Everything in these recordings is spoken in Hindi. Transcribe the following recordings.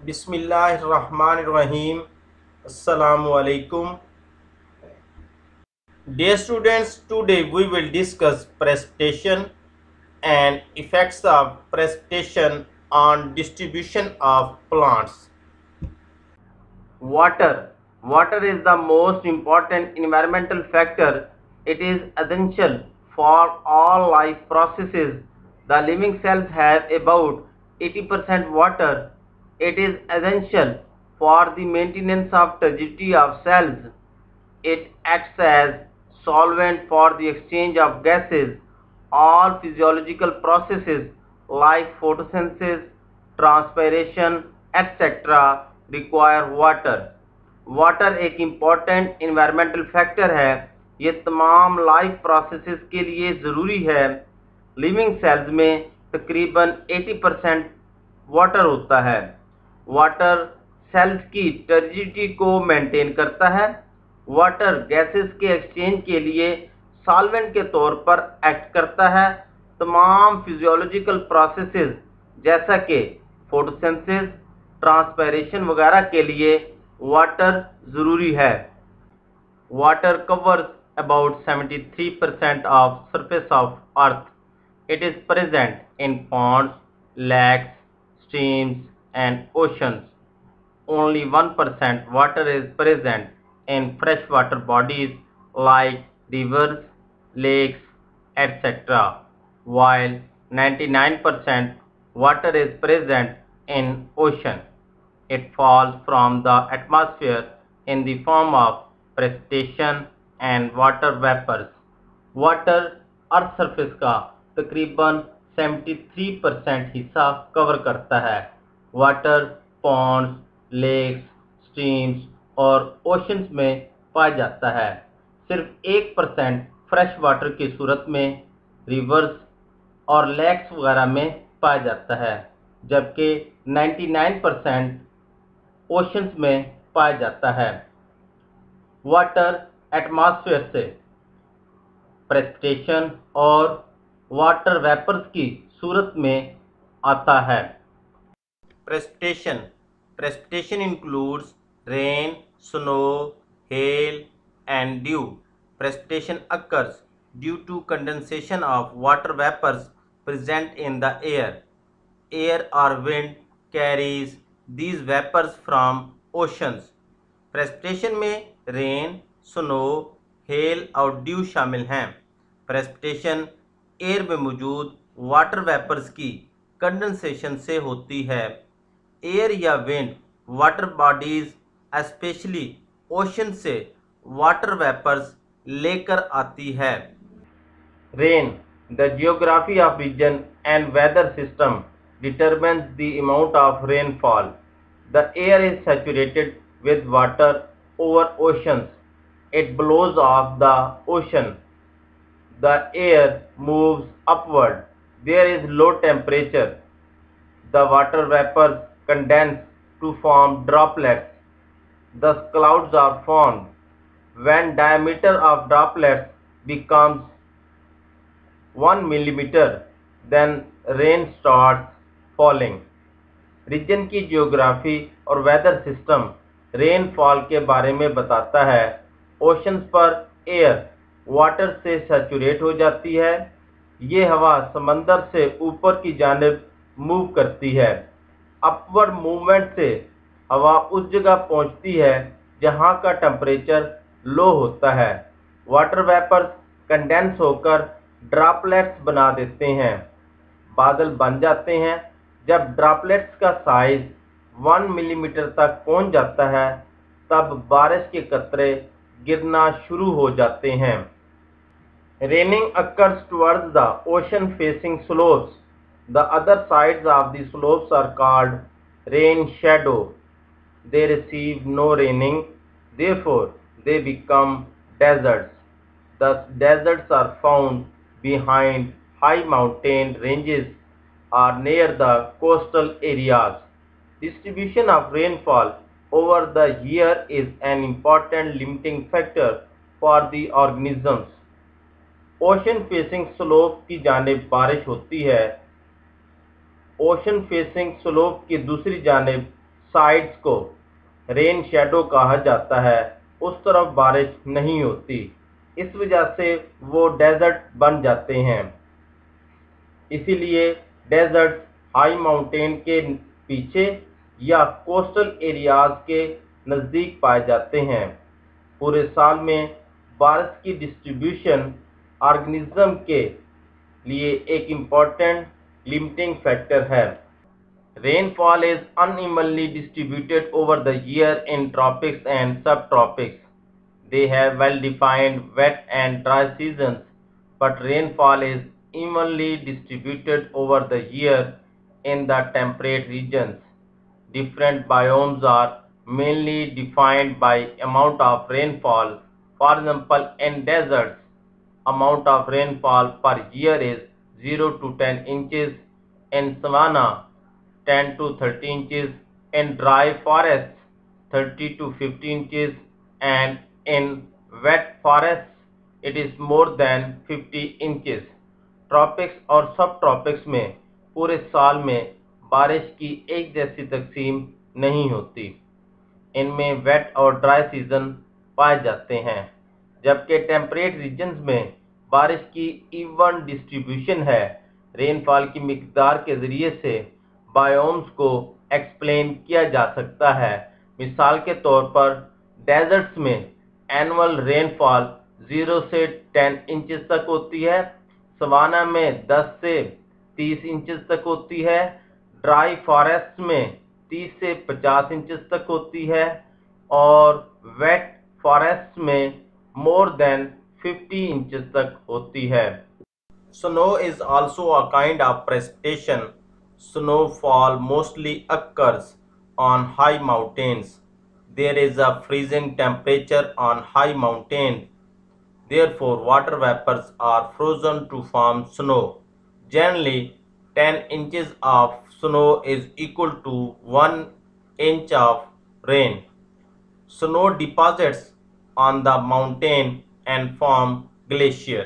Bismillahirrahmanirrahim. Assalamu alaikum. Dear students, today we will discuss precipitation and effects of precipitation on distribution of plants. Water is the most important environmental factor. It is essential for all life processes. The living cells have about 80% water. It is essential for the maintenance of turgidity of cells. It acts as solvent for the exchange of gases. All physiological processes like photosynthesis, transpiration, etc. require water. Water एक इम्पॉर्टेंट इन्वायरमेंटल फैक्टर है। ये तमाम लाइफ प्रोसेसेस के लिए ज़रूरी है। लिविंग सेल्स में तकरीबन 80% वाटर होता है। वाटर सेल्स की टर्जिडिटी को मेंटेन करता है। वाटर गैसेस के एक्सचेंज के लिए सॉल्वेंट के तौर पर एक्ट करता है। तमाम फिजियोलॉजिकल प्रोसेसेस जैसा कि फोटोसिंथेसिस, ट्रांसपायरेशन वगैरह के लिए वाटर ज़रूरी है। Water covers about 73% of surface of earth. It is present in ponds, lakes, streams and oceans. Only 1% water is present in freshwater bodies like rivers, lakes, etc., while 99% water is present in ocean. It falls from the atmosphere in the form of precipitation and water vapors. Water earth surface का तकरीबन 73% हिस्सा कवर करता है। वाटर पॉन्ड्स, लेक्स, स्ट्रीम्स और ओशंस में पाया जाता है। सिर्फ 1% फ्रेश वाटर की सूरत में रिवर्स और लेक्स वगैरह में पाया जाता है, जबकि 99% ओशंस में पाया जाता है। वाटर एटमॉस्फेयर से प्रेसिपिटेशन और वाटर वेपर्स की सूरत में आता है। Precipitation includes rain, snow, hail and dew. Precipitation occurs due to condensation of water vapors present in the air. Air or wind carries these vapors from oceans. Precipitation में रेन, स्नो, हेल और ड्यू शामिल हैं। प्रेसिपिटेशन एयर में मौजूद वाटर वेपर्स की कंडेंसेशन से होती है। एयर या wind water bodies specially ocean से वाटर वेपर्स लेकर आती है। Rain, the geography of region and weather system determines the amount of rainfall. The air is saturated with water over oceans. It blows off the ocean. The air moves upward. There is low temperature. The water vapors condense to form droplets. Thus clouds are formed. When diameter of droplets becomes 1 millimeter, then rain starts falling. Region की जियोग्राफी और वेदर सिस्टम रेनफॉल के बारे में बताता है। ओशंस पर एयर वाटर से सैचुरेट हो जाती है। ये हवा समंदर से ऊपर की जानिब मूव करती है। अपवर्ड मूवमेंट से हवा उस जगह पहुंचती है जहां का टेम्परेचर लो होता है। वाटर वेपर्स कंडेंस होकर ड्रॉपलेट्स बना देते हैं। बादल बन जाते हैं। जब ड्रॉपलेट्स का साइज 1 मिलीमीटर तक पहुंच जाता है, तब बारिश के कतरे गिरना शुरू हो जाते हैं। Raining occurs towards the ocean facing slopes. The other sides of the slopes are called rain shadow. They receive no raining, therefore they become deserts. Thus deserts are found behind high mountain ranges or near the coastal areas. Distribution of rainfall over the year is an important limiting factor for the organisms. Ocean facing slope की जानिब बारिश होती है। ओशन फेसिंग स्लोप की दूसरी जानिब साइड्स को रेन शेडो कहा जाता है, उस तरफ बारिश नहीं होती। इस वजह से वो डेजर्ट बन जाते हैं। इसीलिए डेजर्ट हाई माउंटेन के पीछे या कोस्टल एरियाज के नज़दीक पाए जाते हैं। पूरे साल में बारिश की डिस्ट्रीब्यूशन ऑर्गेनिज्म के लिए एक इम्पॉर्टेंट लिमिटिंग फैक्टर है। Rainfall is unevenly distributed over the year in tropics and subtropics. They have well-defined wet and dry seasons, but rainfall is evenly distributed over the year in the temperate regions. Different biomes are mainly defined by amount of rainfall. For example, in deserts, amount of rainfall per year is 0 to 10 inches. In savanna, 10 to 30 inches, in dry forests 30 to 50 inches, and in wet forests it is more than 50 inches. Tropics और सब ट्रॉपिक्स में पूरे साल में बारिश की एक जैसी तकसीम नहीं होती। इनमें वेट और ड्राई सीजन पाए जाते हैं, जबकि टेम्परेट रीजन्स में बारिश की इवन डिस्ट्रीब्यूशन है। रेनफॉल की मिकदार के ज़रिए से बायोम्स को एक्सप्लेन किया जा सकता है। मिसाल के तौर पर डेजर्ट्स में एनुअल रेनफॉल 0 से 10 इंचेस तक होती है, सवाना में 10 से 30 इंचेस तक होती है, ड्राई फॉरेस्ट में 30 से 50 इंचेस तक होती है और वेट फॉरेस्ट में मोर देन 50 इंचेस तक होती है। Snow is also a kind of precipitation. Snowfall mostly occurs on high mountains. There is a freezing temperature on high mountains. Therefore, water vapors are frozen to form snow. Generally, 10 inches of snow is equal to 1 inch of rain. Snow deposits on the mountain and form glacier.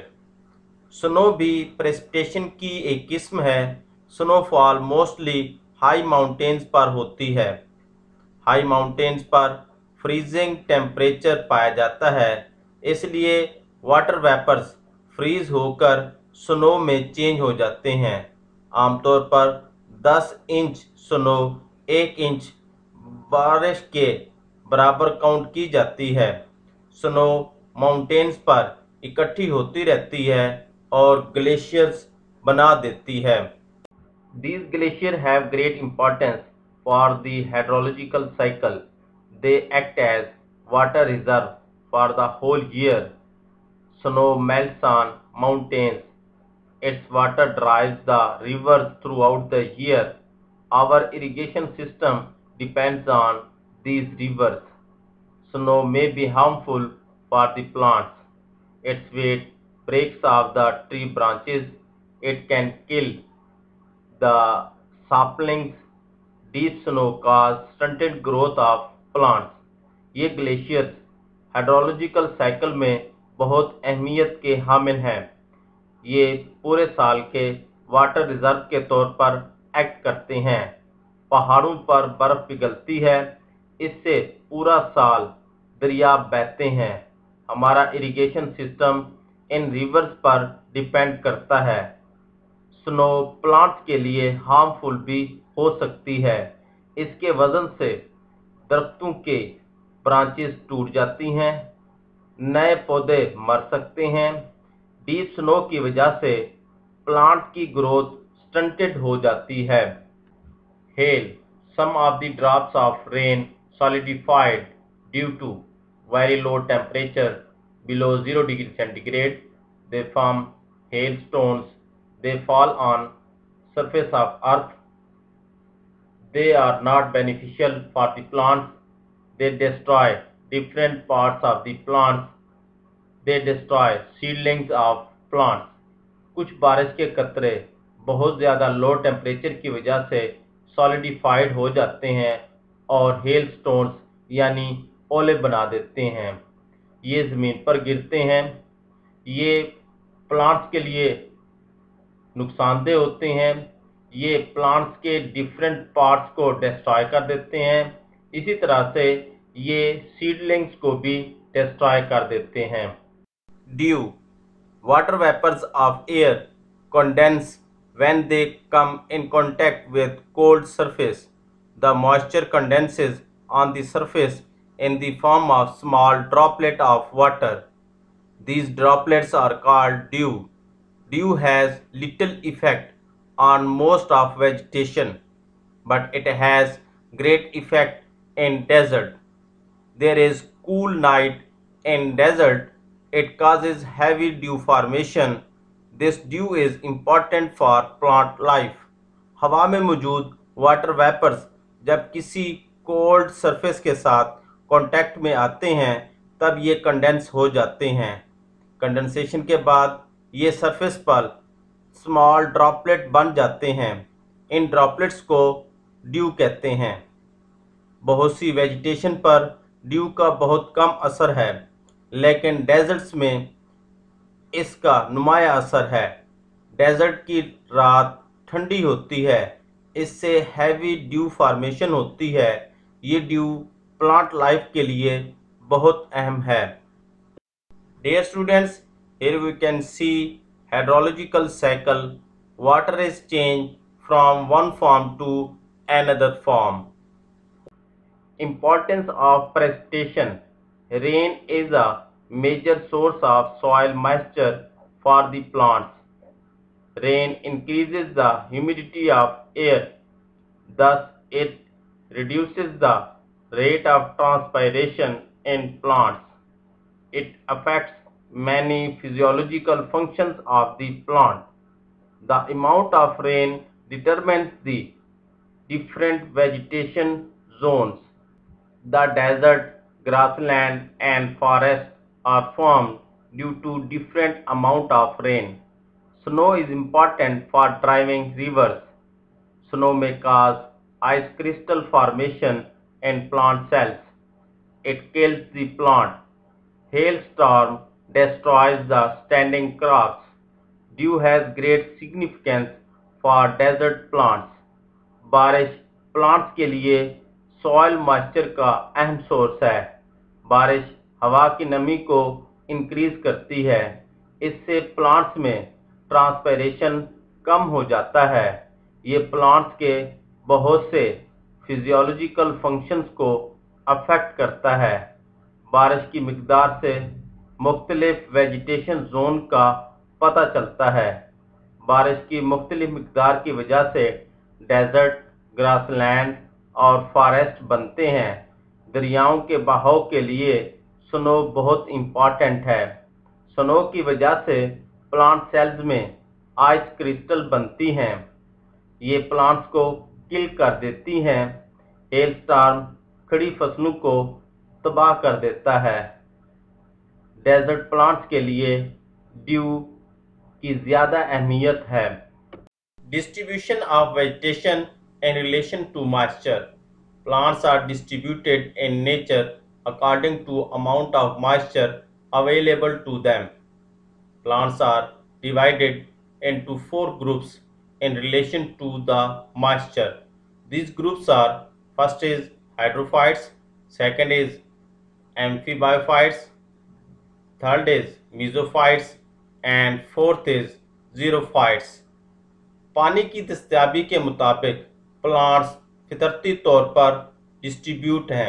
Snow भी प्रेसिपिटेशन की एक किस्म है। स्नोफॉल मोस्टली हाई माउंटेन्स पर होती है। हाई माउंटेन्स पर फ्रीजिंग टेम्परेचर पाया जाता है, इसलिए वाटर वेपर्स फ्रीज होकर स्नो में चेंज हो जाते हैं। आमतौर पर 10 इंच स्नो 1 इंच बारिश के बराबर काउंट की जाती है। स्नो माउंटेन्स पर इकट्ठी होती रहती है और ग्लेशियर्स बना देती है। These glaciers have great importance for the hydrological cycle. They act as water reserve for the whole year. Snow melts on mountains. Its water drives the rivers throughout the year. Our irrigation system depends on these rivers. Snow may be harmful for the plants. Its weight breaks off the tree branches. It can kill the saplings. Deep snow cause stunted growth of plants. ये ग्लेशियर्स हाइड्रोलॉजिकल साइकिल में बहुत अहमियत के हामिल हैं। ये पूरे साल के वाटर रिजर्व के तौर पर एक्ट करते हैं। पहाड़ों पर बर्फ पिघलती है, इससे पूरा साल दरिया बहते हैं। हमारा इरिगेशन सिस्टम इन रिवर्स पर डिपेंड करता है। स्नो प्लांट्स के लिए हार्मफुल भी हो सकती है। इसके वजन से दरख्तों के ब्रांचेस टूट जाती हैं, नए पौधे मर सकते हैं। डीप स्नो की वजह से प्लांट की ग्रोथ स्टंटेड हो जाती है। Hail, some of the drops of rain solidified due to very low temperature below 0 degree centigrade. They form hailstones. They fall on surface of earth. They are not beneficial for the plants. They destroy different parts of the plants. They destroy seedlings of plants. कुछ बारिश के कतरे बहुत ज़्यादा लो टेम्परेचर की वजह से सॉलिडिफाइड हो जाते हैं और हेल स्टोन्स यानी ओले बना देते हैं। ये ज़मीन पर गिरते हैं। ये प्लांट्स के लिए नुकसानदेह होते हैं। ये प्लांट्स के डिफरेंट पार्ट्स को डिस्ट्रॉय कर देते हैं। इसी तरह से ये सीडलिंग्स को भी डिस्ट्रॉय कर देते हैं। Dew, water vapors of air condense when they come in contact with cold surface. The moisture condenses on the surface in the form of small droplet of water. These droplets are called dew. Dew has little effect on most of vegetation, but it has great effect in desert. There is cool night in desert. It causes heavy dew formation. This dew is important for plant life. हवा में मौजूद वाटर वेपर्स जब किसी कोल्ड सरफेस के साथ कांटेक्ट में आते हैं तब ये कंडेंस हो जाते हैं। कंडेंसेशन के बाद ये सरफेस पर स्मॉल ड्रॉपलेट बन जाते हैं। इन ड्रॉपलेट्स को ड्यू कहते हैं। बहुत सी वेजिटेशन पर ड्यू का बहुत कम असर है, लेकिन डेजर्ट्स में इसका नुमाया असर है। डेजर्ट की रात ठंडी होती है, इससे हैवी ड्यू फॉर्मेशन होती है। ये ड्यू प्लांट लाइफ के लिए बहुत अहम है। Dear students, here we can see hydrological cycle. Water is changed from one form to another form. Importance of precipitation. Rain is a major source of soil moisture for the plants. Rain increases the humidity of air, thus it reduces the rate of transpiration in plants. It affects many physiological functions of the plant. The amount of rain determines the different vegetation zones. The desert, grassland and forest are formed due to different amount of rain. Snow is important for driving rivers. Snow may cause ice crystal formation in plant cells. It kills the plant. Hailstorm destroys the standing crops. Dew has great significance for desert plants. बारिश प्लांट्स के लिए सॉइल मॉइस्चर का अहम सोर्स है। बारिश हवा की नमी को इंक्रीज करती है। इससे प्लांट्स में ट्रांसपायरेशन कम हो जाता है। ये प्लांट्स के बहुत से फिजियोलॉजिकल फंक्शंस को अफेक्ट करता है। बारिश की मिकदार से मुख्तलिफ वेजिटेशन जोन का पता चलता है। बारिश की मुख्तलिफ मिकदार की वजह से डेजर्ट, ग्रासलैंड और फॉरेस्ट बनते हैं। दरियाओं के बहाव के लिए स्नो बहुत इम्पॉर्टेंट है। स्नो की वजह से प्लांट सेल्स में आइस क्रिस्टल बनती हैं। ये प्लांट्स को किल कर देती हैं। हेलस्टॉर्म खड़ी फसलों को तबाह कर देता है। डेजर्ट प्लांट्स के लिए ड्यू की ज़्यादा अहमियत है। Distribution of vegetation in relation to moisture. Plants are distributed in nature according to amount of moisture available to them. Plants are divided into 4 groups in relation to the moisture. These groups are: first is hydrophytes, second is amphibiophytes, third is mesophytes and fourth is xerophytes. पानी की दस्तयाबी के मुताबिक प्लांट्स फितरती तौर पर डिस्ट्रीब्यूट हैं।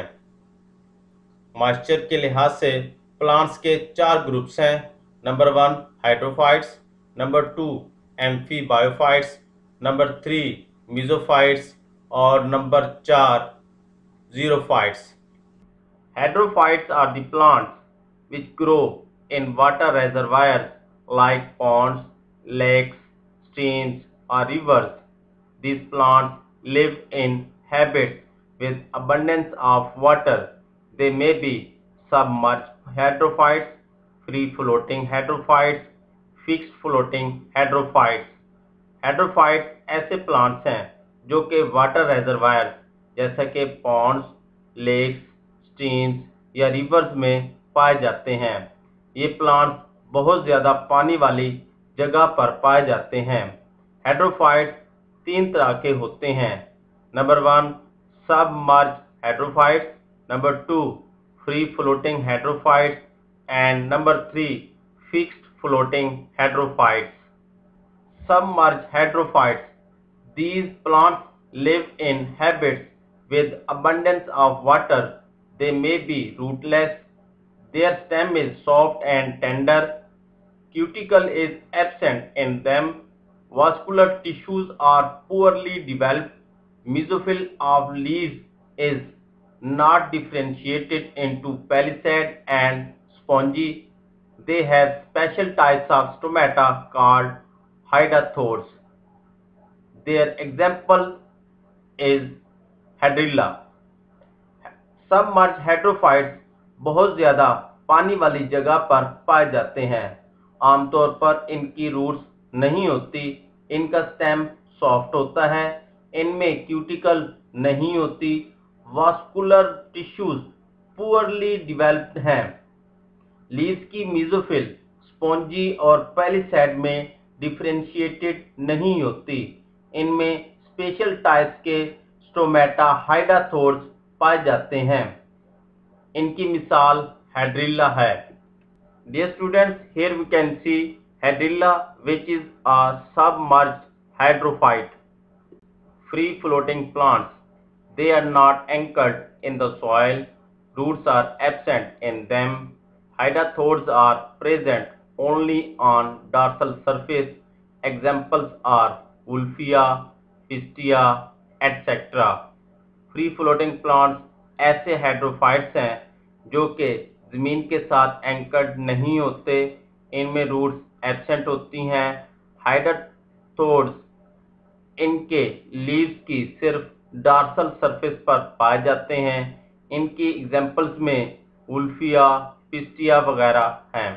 मॉइस्चर के लिहाज से प्लांट्स के 4 ग्रुप्स हैं। Number 1 hydrophytes, number 2 amphibiophytes, number 3 mesophytes और number 4 xerophytes. Hadrophytes are the plants which grow in water reservoirs like ponds, lakes, streams or rivers. These plants live in habits with abundance of water. They may be submerged hadrophytes, free-floating hadrophytes, fixed-floating hadrophytes. Hadrophytes ऐसे प्लांट्स हैं जो कि वाटर रेजरवायर जैसे कि पॉन्ड्स, लेक्स, स्ट्रीम्स या रिवर्स में पाए जाते हैं। ये प्लांट्स बहुत ज़्यादा पानी वाली जगह पर पाए जाते हैं। Hadrophytes तीन तरह के होते हैं। Number 1 submerge hydrophytes, number 2 free floating hydrophytes and number 3 fixed floating hydrophytes. Submerged hadrophytes. These plants live in habits with abundance of water. They may be rootless. Their stem is soft and tender. Cuticle is absent in them. Vascular tissues are poorly developed. Mesophyll of leaves is not differentiated into palisade and spongy. They have special types of stomata called hydathodes. Their example is Hadrilla. Submerge hydrophytes बहुत ज़्यादा पानी वाली जगह पर पाए जाते हैं। आमतौर पर इनकी रूट्स नहीं होती, इनका स्टेम सॉफ्ट होता है, इनमें क्यूटिकल नहीं होती, वास्कुलर टिश्यूज पुअरली डेवलप्ड हैं। लीव्स की मीजोफिल स्पॉन्जी और पैलिसैड में डिफरेंशिएटेड नहीं होती। इनमें स्पेशल टाइप्स के स्टोमेटा हाइडाथोड्स पाए जाते हैं। इनकी मिसाल हाइड्रिल्ला है। Dear students, here we can see Hadrilla, which is a submerged hydrophyte. Free floating plants. They are not anchored in the soil. Roots are absent in them. Hydathodes are present only on dorsal surface. Examples are Wolffia, Pistia, etc. Free floating plants ऐसे हाइड्रोफाइट्स हैं जो कि ज़मीन के साथ एंकर्ड नहीं होते, इनमें रूट्स एब्सेंट होती हैं। हाइडाथोड्स इनके लीव्स की सिर्फ डार्सल सरफेस पर पाए जाते हैं। इनकी एग्जांपल्स में वुल्फिया, पिस्टिया वगैरह हैं।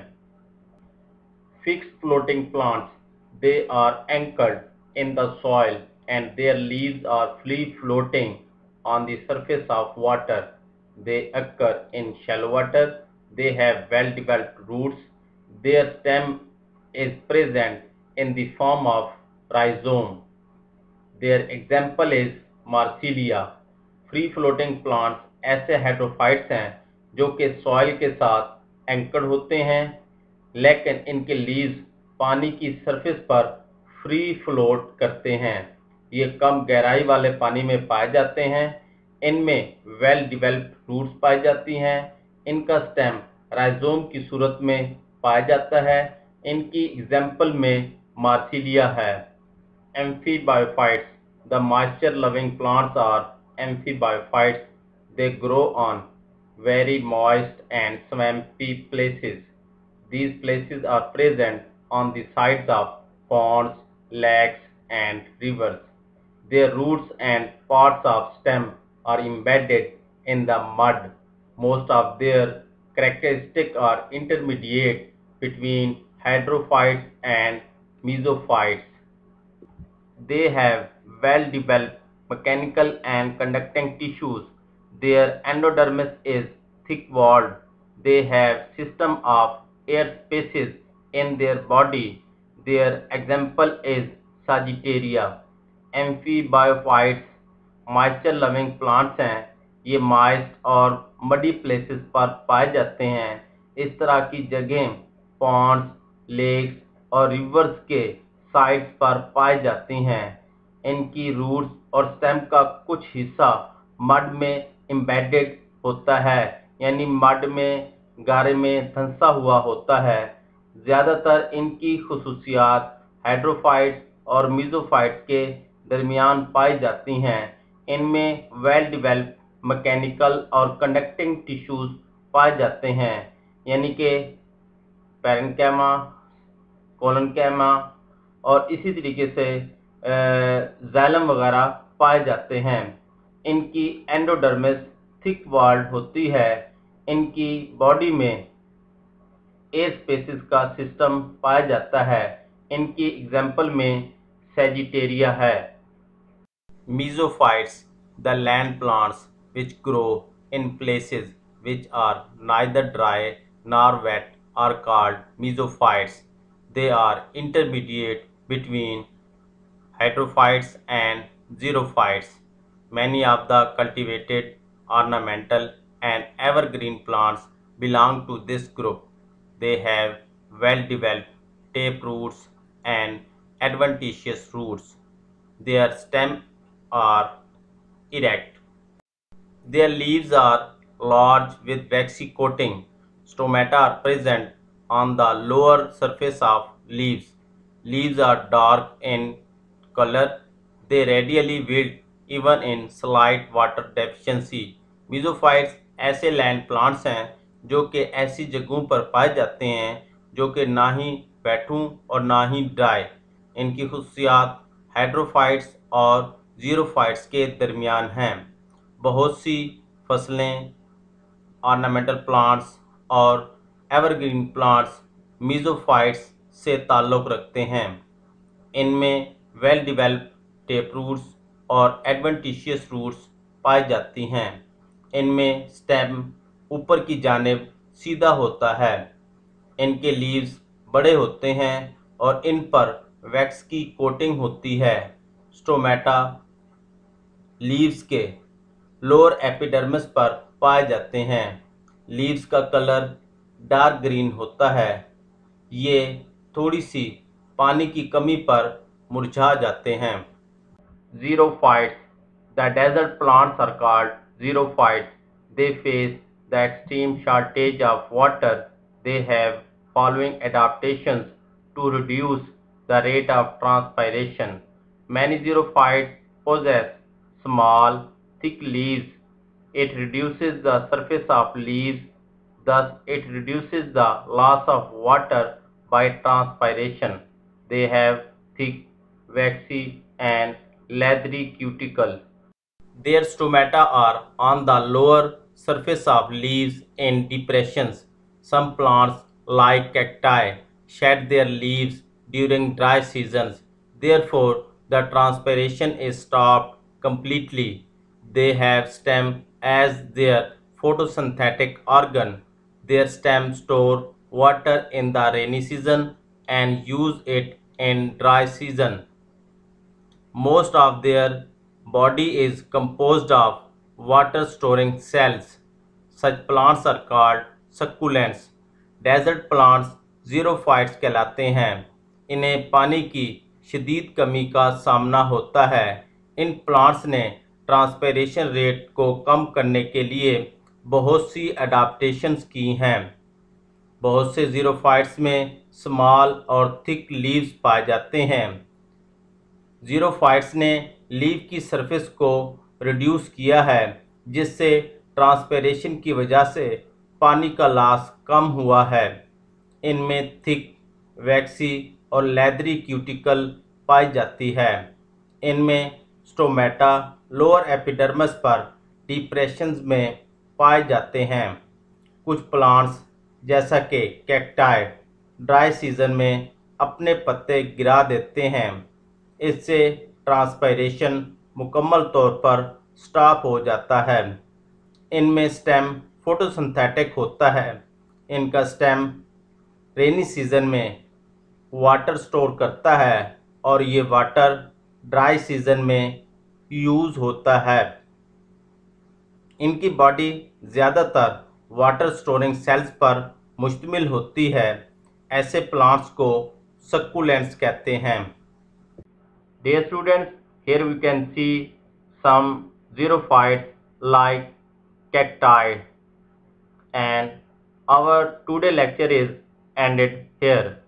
Fixed floating plants, they are anchored in the soil and their leaves are free floating on the surface of water. They occur in shallow water. They have well developed roots. Their stem is present in the form of rhizome. Their example is Marsilia. Free floating plants ऐसे हाइड्रोफाइट्स हैं जो कि सॉइल के साथ एंकर्ड होते हैं, लेकिन इनके लीव्स पानी की सरफेस पर फ्री फ्लोट करते हैं। ये कम गहराई वाले पानी में पाए जाते हैं। इनमें वेल डिवेल्प्ड रूट्स पाई जाती हैं। इनका स्टेम राइजोम की सूरत में पाया जाता है। इनकी एग्जाम्पल में मार्सिलिया है। Amphibiophytes. The moisture-loving plants are amphibiophytes. They grow on very moist and swampy places. These places are present on the sides of ponds, lakes, and rivers. Their roots and parts of stem are embedded in the mud. Most of their characteristics are intermediate between hydrophytes and mesophytes. They have well-developed mechanical and conducting tissues. Their endodermis is thick-walled. They have system of air spaces in their body. Their example is Sagittaria. Amphibiophytes moisture-loving plants हैं। ये moist और muddy places पर पाए जाते हैं। इस तरह की जगहें ponds, lakes और rivers के साइड्स पर पाई जाती हैं। इनकी रूट्स और स्टेम का कुछ हिस्सा मड में एम्बेडेड होता है, यानी मड में गारे में धंसा हुआ होता है। ज़्यादातर इनकी खुसूसियात हाइड्रोफाइट्स और मीजोफाइट्स के दरमियान पाई जाती हैं। इनमें वेल डिवेल्प्ड मैकेनिकल और कंडक्टिंग टिश्यूज पाए जाते हैं, यानी कि पैरेन्काइमा, कोलोनकाइमा और इसी तरीके से जाइलम वगैरह पाए जाते हैं। इनकी एंडोडर्मिस थिक वॉल्ड होती है। इनकी बॉडी में एयर स्पेसिस का सिस्टम पाया जाता है। इनकी एग्जाम्पल में सैजिटेरिया है। Mesophytes, the land plants which grow in places which are neither dry nor wet, are called mesophytes. They are intermediate between hydrophytes and xerophytes. Many of the cultivated, ornamental and evergreen plants belong to this group. They have well-developed tape roots and adventitious roots. Their stems are erect. Their leaves are large with waxy coating. Stomata are present on the lower surface of leaves. Leaves are dark in color. They readily wilt even in slight water deficiency. Mesophytes ऐसे लैंड प्लांट्स हैं जो कि ऐसी जगहों पर पाए जाते हैं जो कि ना ही बैठूं और ना ही ड्राई। इनकी खुसूसियात हाइड्रोफाइट्स और जीरोफाइट्स के दरमियान हैं। बहुत सी फसलें, ऑर्नामेंटल प्लांट्स और एवरग्रीन प्लांट्स मीज़ोफाइट्स से ताल्लुक़ रखते हैं। इनमें वेल डिवेल्प्ड टेप रूट्स और एडवेंटिशियस रूट्स पाई जाती हैं। इनमें स्टेम ऊपर की जानिब सीधा होता है। इनके लीव्स बड़े होते हैं और इन पर वैक्स की कोटिंग होती है। स्टोमेटा लीव्स के लोअर एपिडर्मिस पर पाए जाते हैं। लीव्स का कलर डार्क ग्रीन होता है। ये थोड़ी सी पानी की कमी पर मुरझा जाते हैं। Xerophytes. The desert plants are called xerophytes. They face the extreme shortage of water. They have following adaptations to reduce the rate of transpiration. Many xerophytes possess small, thick leaves. It reduces the surface of leaves, thus it reduces the loss of water by transpiration. They have thick, waxy and leathery cuticle. Their stomata are on the lower surface of leaves in depressions. Some plants, like cacti, shed their leaves during dry seasons. Therefore, the transpiration is stopped completely. They have stem as their photosynthetic organ. Their stems store water in the rainy season and use it in dry season. Most of their body is composed of water storing cells. Such plants are called succulents. Desert plants xerophytes कहलाते हैं। इन्हें पानी की शदीद कमी का सामना होता है। इन प्लांट्स ने ट्रांसपिरेशन रेट को कम करने के लिए बहुत सी अडाप्टेशंस की हैं। बहुत से xerophytes में स्मॉल और थिक लीव्स पाए जाते हैं। xerophytes ने लीव की सरफेस को रिड्यूस किया है, जिससे ट्रांसपिरेशन की वजह से पानी का लॉस कम हुआ है। इनमें थिक, वैक्सी और लेदरी क्यूटिकल पाई जाती है। इनमें स्टोमेटा लोअर एपिडर्मिस पर डिप्रेशंस में पाए जाते हैं। कुछ प्लांट्स जैसा कि कैक्टाई ड्राई सीजन में अपने पत्ते गिरा देते हैं। इससे ट्रांसपिरेशन मुकम्मल तौर पर स्टॉप हो जाता है। इनमें स्टेम फोटोसिंथेटिक होता है। इनका स्टेम रेनी सीजन में वाटर स्टोर करता है और ये वाटर ड्राई सीजन में यूज़ होता है। इनकी बॉडी ज़्यादातर वाटर स्टोरिंग सेल्स पर मुश्तमिल होती है। ऐसे प्लांट्स को सक्कुलेंट्स कहते हैं। Dear students, here we can see some xerophytes like cacti, and our today lecture is ended here.